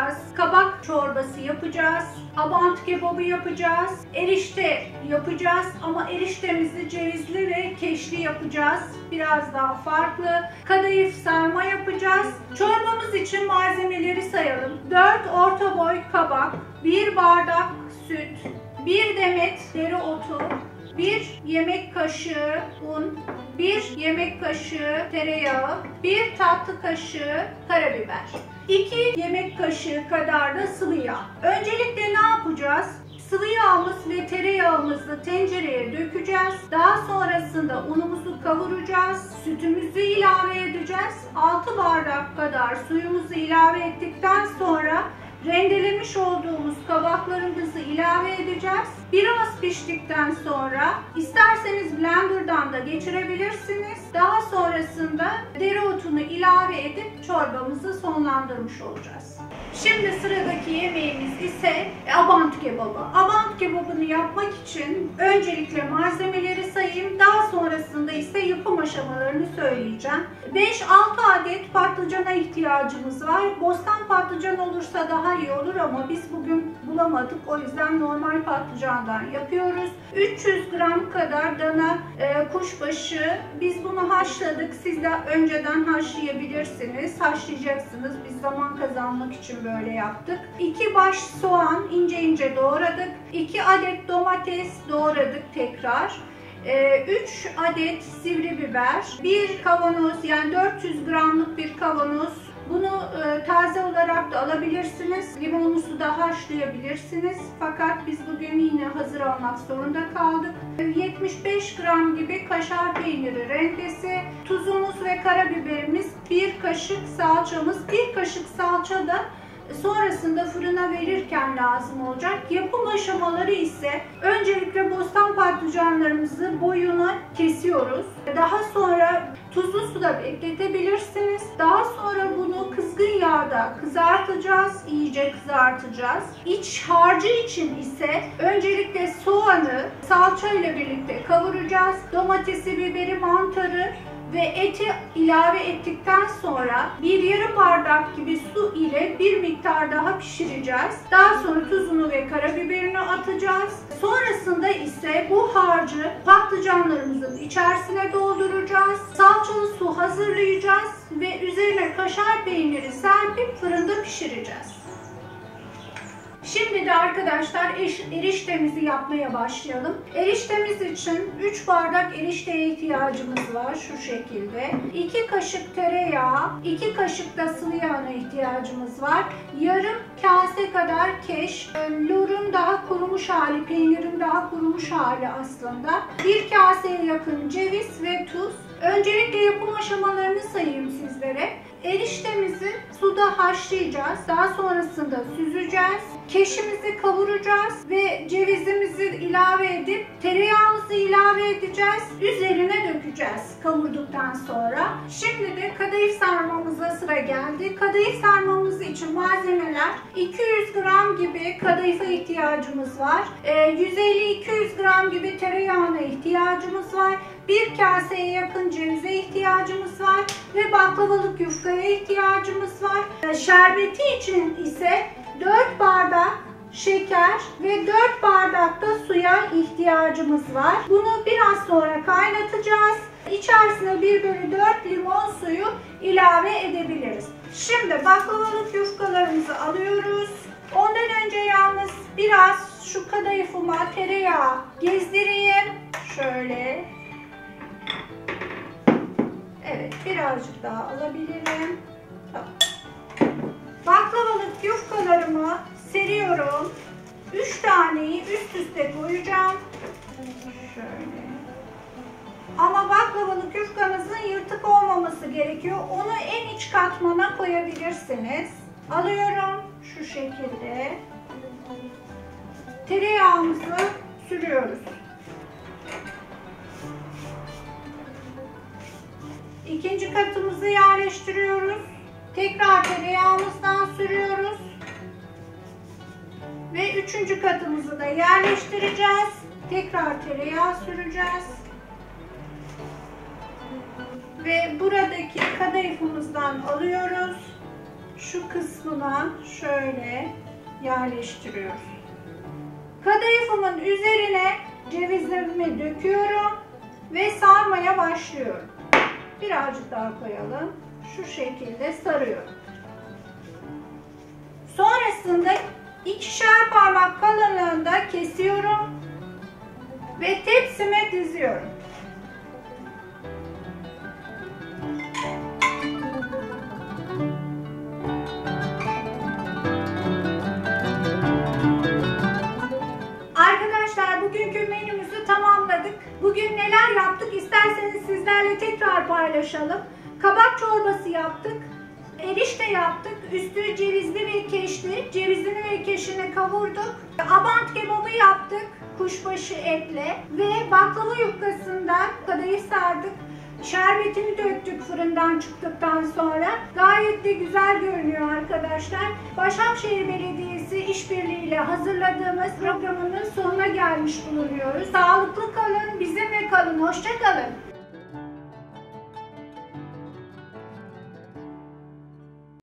yapacağız. Kabak çorbası yapacağız. Abant kebabı yapacağız. Erişte yapacağız ama eriştemizi cevizli ve keşli yapacağız. Biraz daha farklı. Kadayıf sarma yapacağız. Çorbamız için malzemeleri sayalım. 4 orta boy kabak, 1 bardak süt, 1 demet dereotu, 1 yemek kaşığı un, 1 yemek kaşığı tereyağı, 1 tatlı kaşığı karabiber, 2 yemek kaşığı kadar da sıvı yağ. Öncelikle ne yapacağız? Sıvı yağımız ve tereyağımızı tencereye dökeceğiz. Daha sonrasında unumuzu kavuracağız. Sütümüzü ilave edeceğiz. 6 bardak kadar suyumuzu ilave ettikten sonra rendelemiş olduğumuz kabaklarımızı ilave edeceğiz. Biraz piştikten sonra isterseniz blenderdan da geçirebilirsiniz. Daha sonrasında dereotunu ilave edip çorbamızı sonlandırmış olacağız. Şimdi sıradaki yemeğimiz ise abant kebabı. Abant kebabını yapmak için öncelikle malzemeleri sayayım. Daha sonrasında ise yapım aşamalarını söyleyeceğim. 5-6 adet patlıcana ihtiyacımız var. Bostan patlıcan olursa daha iyi olur ama biz bugün bulamadık. O yüzden normal patlıcandan yapıyoruz. 300 gram kadar dana kuşbaşı. Biz bunu haşladık. Siz de önceden haşlayabilirsiniz. Haşlayacaksınız. Biz zaman kazanmak için böyle yaptık. 2 baş soğan ince ince doğradık. 2 adet domates doğradık tekrar. 3 adet sivri biber, 1 kavanoz yani 400 gramlık bir kavanoz. Bunu taze olarak da alabilirsiniz. Limonlu suda haşlayabilirsiniz. Fakat biz bugün yine hazır almak zorunda kaldık. 75 gram gibi kaşar peyniri rendesi, tuzumuz ve karabiberimiz, 1 kaşık salçamız. 1 kaşık salça da sonrasında fırına verirken lazım olacak. Yapım aşamaları ise öncelikle bostan patlıcanlarımızı boyuna kesiyoruz. Daha sonra tuzlu suda bekletebilirsiniz. Daha sonra bunu kızgın yağda kızartacağız. İyice kızartacağız. İç harcı için ise öncelikle soğanı salça ile birlikte kavuracağız. Domatesi, biberi, mantarı ve eti ilave ettikten sonra bir yarım bardak gibi su ile bir miktar daha pişireceğiz. Daha sonra tuzunu ve karabiberini atacağız. Sonrasında ise bu harcı patlıcanlarımızın içerisine dolduracağız. Salçalı su hazırlayacağız ve üzerine kaşar peyniri serpip fırında pişireceğiz. Şimdi de arkadaşlar eriştemizi yapmaya başlayalım. Eriştemiz için 3 bardak erişteye ihtiyacımız var şu şekilde. 2 kaşık tereyağı, 2 kaşık da sıvı yağına ihtiyacımız var. Yarım kase kadar keş, lorun daha kurumuş hali, peynirin daha kurumuş hali aslında. 1 kaseye yakın ceviz ve tuz. Öncelikle yapım aşamalarını sayayım sizlere. Eriştemizi suda haşlayacağız. Daha sonrasında süzeceğiz. Keşimizi kavuracağız ve cevizimizi ilave edip tereyağımızı ilave edeceğiz. Üzerine dökeceğiz kavurduktan sonra. Şimdi de kadayıf sarmamıza sıra geldi. Kadayıf sarmamız için malzemeler: 200 gram gibi kadayıfa ihtiyacımız var. 150-200 gram gibi tereyağına ihtiyacımız var. 1 kaseye yakın cevize ihtiyacımız var ve baklavalık yufkaya ihtiyacımız var. Şerbeti için ise 4 bardak şeker ve 4 bardak da suya ihtiyacımız var. Bunu biraz sonra kaynatacağız. İçerisine 1/4 limon suyu ilave edebiliriz. Şimdi baklavalık yufkalarımızı alıyoruz. Ondan önce yalnız biraz şu kadayıfıma tereyağı gezdireyim. Şöyle. Evet, birazcık daha alabilirim. Tamam. Baklavalık yufkalarımı seriyorum. 3 taneyi üst üste koyacağım. Şöyle. Ama baklavalık yufkanızın yırtık olmaması gerekiyor. Onu en iç katmana koyabilirsiniz. Alıyorum şu şekilde. Tereyağımızı sürüyoruz. İkinci katımızı yerleştiriyoruz. Tekrar tereyağımızdan sürüyoruz. Ve üçüncü katımızı da yerleştireceğiz. Tekrar tereyağı süreceğiz. Ve buradaki kadayıfımızdan alıyoruz. şu kısmına şöyle yerleştiriyoruz. Kadayıfımın üzerine cevizlerimi döküyorum ve sarmaya başlıyorum. Birazcık daha koyalım. Şu şekilde sarıyorum. Sonrasında 2'şer parmak kalınlığında kesiyorum ve tepsime diziyorum. Arkadaşlar bugünkü menümüzü tamamladık. Bugün neler yaptık isterseniz sizlerle tekrar paylaşalım. Kabak çorbası yaptık. Erişte yaptık. Üstü cevizli ve keşli. Cevizini ve keşini kavurduk. Abant kebabı yaptık. Kuşbaşı etle. Ve baklava yufkasından kadayıf sardık. Şerbetini döktük fırından çıktıktan sonra. Gayet de güzel görünüyor arkadaşlar. Başakşehir Belediyesi işbirliğiyle hazırladığımız programının sonuna gelmiş bulunuyoruz. Sağlıklı kalın, bizimle kalın. Hoşça kalın.